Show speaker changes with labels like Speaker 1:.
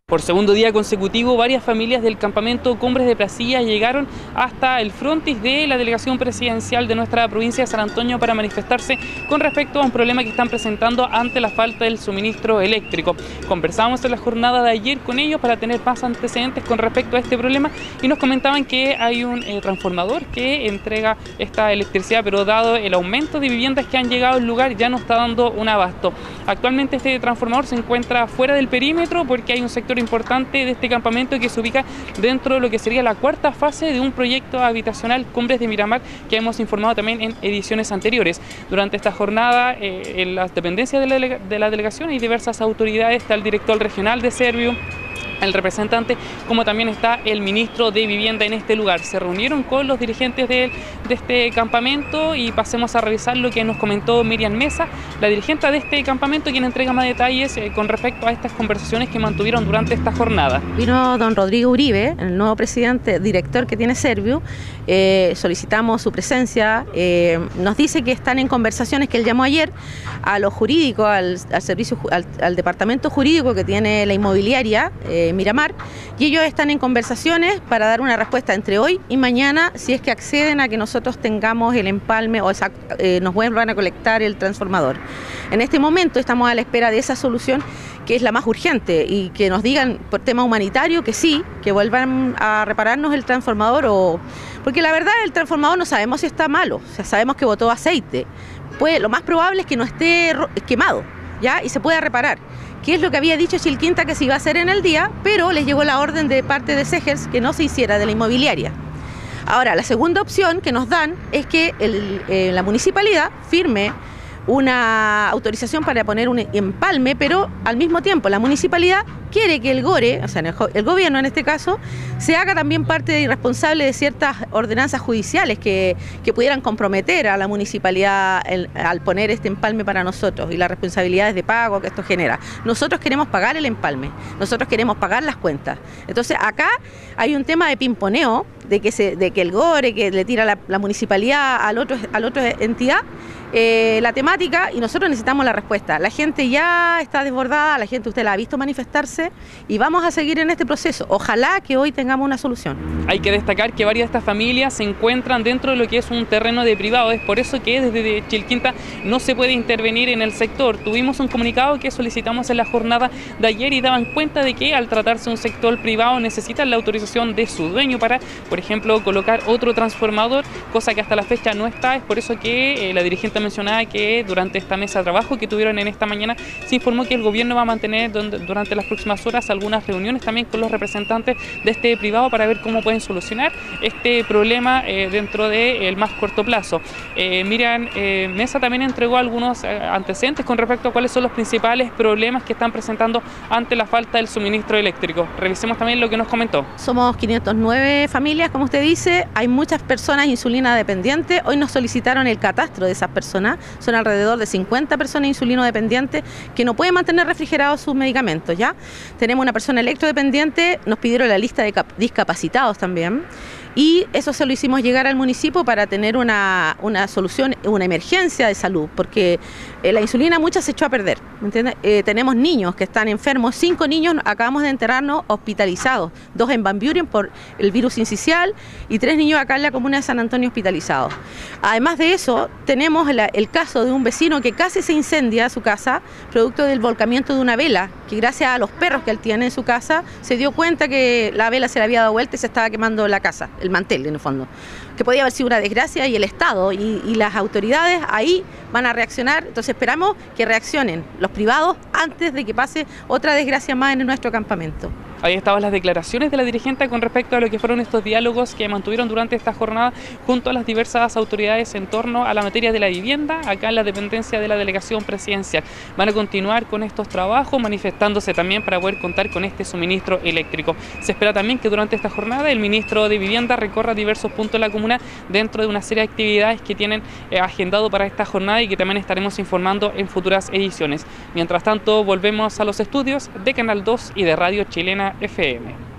Speaker 1: Por segundo día consecutivo, varias familias del campamento Cumbres de Placilla llegaron hasta el frontis de la delegación presidencial de nuestra provincia de San Antonio para manifestarse con respecto a un problema que están presentando ante la falta del suministro eléctrico. Conversamos en la jornada de ayer con ellos para tener más antecedentes con respecto a este problema y nos comentaban que hay un transformador que entrega esta electricidad, pero dado el aumento de viviendas que han llegado al lugar ya no está dando un abasto. Actualmente este transformador se encuentra fuera del perímetro porque hay un sector importante de este campamento que se ubica dentro de lo que sería la cuarta fase de un proyecto habitacional Cumbres de Miramar que hemos informado también en ediciones anteriores. Durante esta jornada en las dependencias de la delegación hay diversas autoridades, está el director regional de Serviu, el representante, como también está el ministro de Vivienda en este lugar. Se reunieron con los dirigentes de este campamento y pasemos a revisar lo que nos comentó Miriam Mesa, la dirigente de este campamento, quien entrega más detalles con respecto a estas conversaciones que mantuvieron durante esta jornada.
Speaker 2: Vino don Rodrigo Uribe, el nuevo presidente, director que tiene Serviu, solicitamos su presencia, nos dice que están en conversaciones que él llamó ayer a lo jurídico, al departamento jurídico que tiene la inmobiliaria, Miramar, y ellos están en conversaciones para dar una respuesta entre hoy y mañana si es que acceden a que nosotros tengamos el empalme o nos vuelvan a colectar el transformador. En este momento estamos a la espera de esa solución que es la más urgente y que nos digan por tema humanitario que sí, que vuelvan a repararnos el transformador porque la verdad el transformador no sabemos si está malo, o sea, sabemos que botó aceite, pues lo más probable es que no esté quemado, ¿ya? Y se pueda reparar, que es lo que había dicho Chilquinta que se iba a hacer en el día, pero les llegó la orden de parte de Segers que no se hiciera, de la inmobiliaria. Ahora, la segunda opción que nos dan es que la municipalidad firme una autorización para poner un empalme, pero al mismo tiempo la municipalidad quiere que el GORE, o sea, el gobierno en este caso, se haga también parte y responsable de ciertas ordenanzas judiciales que pudieran comprometer a la municipalidad al poner este empalme para nosotros y las responsabilidades de pago que esto genera. Nosotros queremos pagar el empalme, nosotros queremos pagar las cuentas. Entonces acá hay un tema de pimponeo, de que el GORE, que le tira la municipalidad a la otra entidad, la temática, y nosotros necesitamos la respuesta. La gente ya está desbordada, la gente usted la ha visto manifestarse y vamos a seguir en este proceso. Ojalá que hoy tengamos una solución.
Speaker 1: Hay que destacar que varias de estas familias se encuentran dentro de lo que es un terreno de privado, es por eso que desde Chilquinta no se puede intervenir en el sector. Tuvimos un comunicado que solicitamos en la jornada de ayer y daban cuenta de que al tratarse de un sector privado necesitan la autorización de su dueño para, por ejemplo, colocar otro transformador, cosa que hasta la fecha no está. Es por eso que la dirigente mencionaba que durante esta mesa de trabajo que tuvieron en esta mañana se informó que el gobierno va a mantener durante las próximas horas algunas reuniones también con los representantes de este privado para ver cómo pueden solucionar este problema dentro del más corto plazo. Miriam Mesa también entregó algunos antecedentes con respecto a cuáles son los principales problemas que están presentando ante la falta del suministro eléctrico. Revisemos también lo que nos comentó.
Speaker 2: Somos 509 familias, como usted dice, hay muchas personas insulina dependientes. Hoy nos solicitaron el catastro de esas personas. Son alrededor de 50 personas insulino dependientes que no pueden mantener refrigerados sus medicamentos, ¿ya? Tenemos una persona electrodependiente, nos pidieron la lista de discapacitados también. Y eso se lo hicimos llegar al municipio para tener una solución, una emergencia de salud, porque la insulina mucha se echó a perder, ¿me entiendes? Tenemos niños que están enfermos, 5 niños acabamos de enterarnos hospitalizados, 2 en Van Buren por el virus incisional y 3 niños acá en la comuna de San Antonio hospitalizados. Además de eso, tenemos el caso de un vecino que casi se incendia su casa, producto del volcamiento de una vela, que gracias a los perros que él tiene en su casa, se dio cuenta que la vela se le había dado vuelta y se estaba quemando la casa, el mantel en el fondo, que podía haber sido una desgracia y el Estado y las autoridades ahí van a reaccionar. Entonces esperamos que reaccionen los privados antes de que pase otra desgracia más en nuestro campamento.
Speaker 1: Ahí estaban las declaraciones de la dirigente con respecto a lo que fueron estos diálogos que mantuvieron durante esta jornada junto a las diversas autoridades en torno a la materia de la vivienda, acá en la dependencia de la delegación presidencial. Van a continuar con estos trabajos, manifestándose también para poder contar con este suministro eléctrico. Se espera también que durante esta jornada el ministro de Vivienda recorra diversos puntos de la comuna dentro de una serie de actividades que tienen agendado para esta jornada y que también estaremos informando en futuras ediciones. Mientras tanto, volvemos a los estudios de Canal 2 y de Radio Chilena FM.